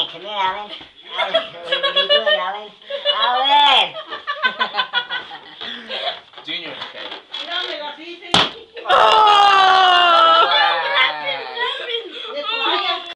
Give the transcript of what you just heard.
Come here, Alan. Alan, what are you doing, Alan?